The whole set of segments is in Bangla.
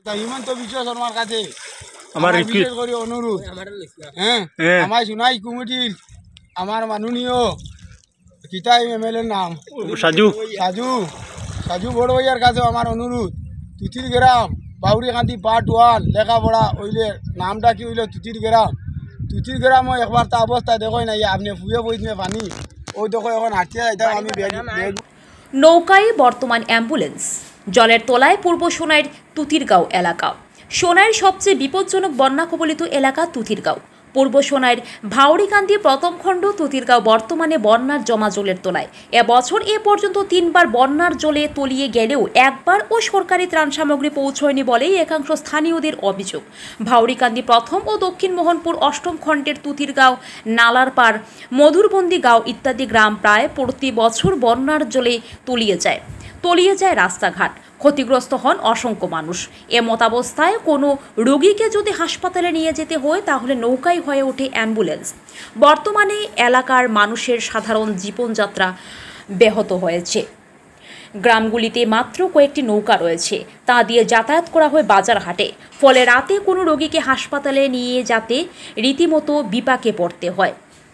হিমন্ত বিশ্ব শর্মার কাছে আমার বিশেষ করে অনুরোধ, হ্যাঁ আমার সোনাই কমিটির আমার মাননীয় কিতাই এমএলএর নাম সাজু সাজু সাজু বড় ভাইয়ার কাছে আমার অনুরোধ, তুতির গ্রাম বাউরিকান্দি পার্ট 1 লেখাপড়া হইলে নামটা কি হইল তুতির গ্রামও একবার তা অবস্থা দেখো না, আপনি ফুয়ে বইতে পানি ওই দেখো এখন হাঁটতে যাইতাম আমি নৌকায় বর্তমান অ্যাম্বুলেন্স। জলের তলায় পূর্ব সোনাইর তুতিরগাঁও এলাকা। সোনাইয়ের সবচেয়ে বিপজ্জনক বন্যা কবলিত এলাকা তুতিরগাঁও। পূর্ব সোনাইয়ের ভাউরিকান্দি প্রথম খণ্ড তুতিরগাঁও বর্তমানে বন্যার জমা জলের তলায়। এবছর এ পর্যন্ত 3বার বন্যার জলে তলিয়ে গেলেও একবার ও সরকারি ত্রাণ সামগ্রী পৌঁছয়নি বলেই একাংশ স্থানীয়দের অভিযোগ। ভাউরিকান্দি প্রথম ও দক্ষিণ মোহনপুর অষ্টম খণ্ডের তুতিরগাঁও, নালারপাড়, মধুরবন্দি গাঁও ইত্যাদি গ্রাম প্রায় প্রতি বছর বন্যার জলে তলিয়ে যায় রাস্তাঘাট। ক্ষতিগ্রস্ত হন অসংখ্য মানুষ। এমতাবস্থায় কোনো রোগীকে যদি হাসপাতালে নিয়ে যেতে হয় তাহলে নৌকাই হয়ে ওঠে অ্যাম্বুলেন্স। বর্তমানে এলাকার মানুষের সাধারণ জীবনযাত্রা ব্যাহত হয়েছে। গ্রামগুলিতে মাত্র কয়েকটি নৌকা রয়েছে, তা দিয়ে যাতায়াত করা হয় বাজার হাটে। ফলে রাতে কোনো রোগীকে হাসপাতালে নিয়ে যেতে রীতিমতো বিপাকে পড়তে হয়।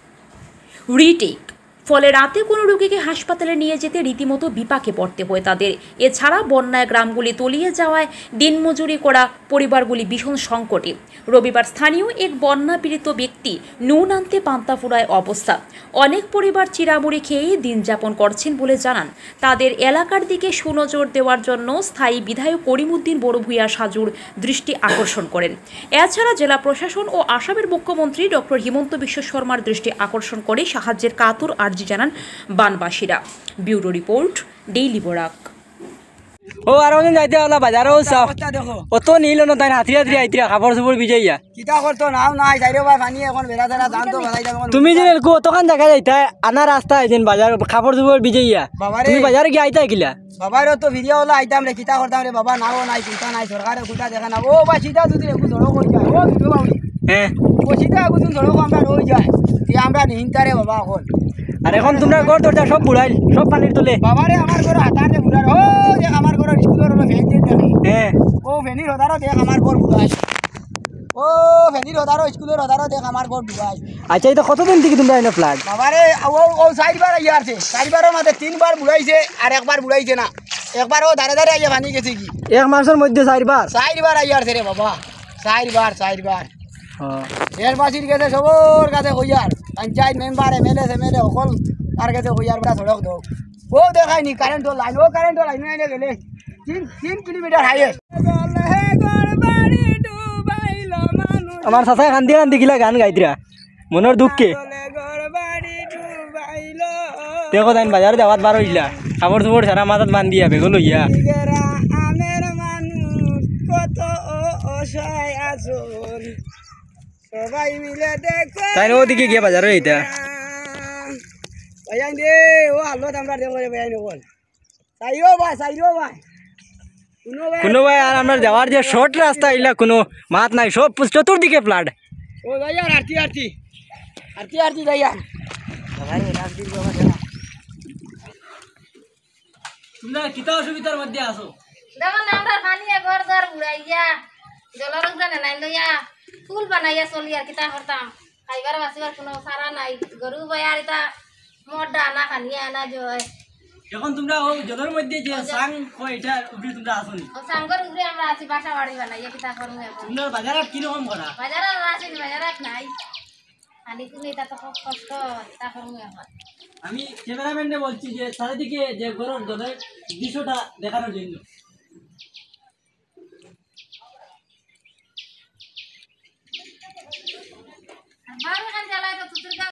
ফলে রাতে কোনো রোগীকে হাসপাতালে নিয়ে যেতে রীতিমতো বিপাকে পড়তে হয় তাদের। এছাড়া বন্যায় গ্রামগুলি তলিয়ে যাওয়ায় দিনমজুরি করা পরিবারগুলি ভীষণ সংকটে। রবিবার স্থানীয় এক বন্যা পীড়িত ব্যক্তি নুন আনতে পান্তা ফুরায় অবস্থা। অনেক পরিবার চিরামুড়ি খেয়ে দিন যাপন করছেন বলে জানান। তাদের এলাকার দিকে সুনজর দেওয়ার জন্য স্থায়ী বিধায়ক করিমউদ্দিন বড়ভূঁইয়া সাজুর দৃষ্টি আকর্ষণ করেন। এছাড়া জেলা প্রশাসন ও আসামের মুখ্যমন্ত্রী ডক্টর হিমন্ত বিশ্ব শর্মার দৃষ্টি আকর্ষণ করে সাহায্যের কাতর আর্জি জানান বানবাসীরা। Bureau report, daily Barak. ও আর ওদিন যাইতে হলা বাজারও সাফ অত নীল ন তাই হাতি হাতি আইতিরা খাবার সুপুর বিজাইয়া কিতা করতো নাও নাই যাইরে ভাই পানি এখন বেড়া বেড়া দাম তো বাড়াই যাবে। তুমি যে কতখান দেখা যাইতা আনা রাস্তা আইছেন বাজার খাবার সুপুর বিজাইয়া তুমি বাজারে কি আইতা কিলা বাবার তো ভিডিও হলো আইতাম রে কিতা করতাম রে বাবা নাও নাই চিন্তা নাই সরকারে কুটা দেখা না ও বা সিধা যদি একটু ধরো কই যায় ও ভিডিও বাউরি হ্যাঁ ও সিধা একটু ধরো আমরা রই যায় এই আমরা নিহিনতারে বাবা এখন। আর এখন তোমরা ঘর দরজা সব বুড়াইল সব পানির তলে বাবারে আমার ঘর হাতারে বুড়ার ও দেখ আমার ঘর স্কুলের হলো ভেন দিয়ে দেখি হ্যাঁ ও ভেনির হদারও দেখ আমার ঘর বুড়াই ও ভেনির হদারও স্কুলের হদারও দেখ আমার ঘর বুড়াই। আচ্ছা এটা কতদিন থেকে তোমরা এনে ফ্ল্যাট বাবারে ও 4বার আইয়া আছে 4বারের মধ্যে 3বার বুড়াইছে আর একবার বুড়াইছে না একবার ও ধারে ধারে আইয়া পানি গেছে কি এক মাসের মধ্যে 4বার আইয়া আছে রে বাবা 4বার দেশবাসীর কাছে সবর কাছে হইয়ার পঞ্চায়েত মেম্বার এমএলএ সকল তার কাছে হইয়ার বড় সড়ক দাও ও দেখায়নি কারেন্ট লাইন আইনে গেলে 3 কিলোমিটার হাইয়েস্ট। আমার চাচাই কান্দি কান্দি গিলা গান গাইতরা মনের দুঃখে দেখো তাই বাজারে যাওয়াত বার হইলা খাবার সুপুর সারা মাথাত বান্ধিয়া বেগ লইয়া সবাই মিলে দেখো তাই ওদিকে গিয়ে বাজারে এইটা ভাইয়ান দে ও আলো আমরা দেখো রে ভাইয়ান বল সাইরো ভাই কোনো ভাই আর আমরা যাওয়ার যে শর্ট রাস্তা এলা কোনো মাত নাই সব চতুর্দিকে ফ্লাড ও ভাইয়ান আরতি ভাইয়ান ভাই রাস্তির বাবা তোমরা কিতা অসুবিধার মধ্যে আছো দেখো না আমরা পানি ঘর ঘর বুড়াইয়া জলের উঠানে নাই লইয়া ফুল বানাইয়া চলি আর কিতা করতাম খাইবার বাঁচিবার কোনো সারা নাই গরু বয়ার এটা মোর ডানা খানিয়া আনা জয়। এখন তোমরা ও জলের মধ্যে যে সাং কয় এটা উপরে তোমরা আসনি ও সাঙ্গর উপরে আমরা আছি বাসা বাড়ি বানাইয়া কিতা করব এখন তোমরা বাজারত কি রকম করা বাজারে আছি বাজারত নাই খালি তুমি এটা তো খুব কষ্ট কিতা করব এখন। আমি ক্যামেরাম্যানকে বলছি যে চারিদিকে যে ঘরের জলের দৃশ্যটা দেখানোর জন্য।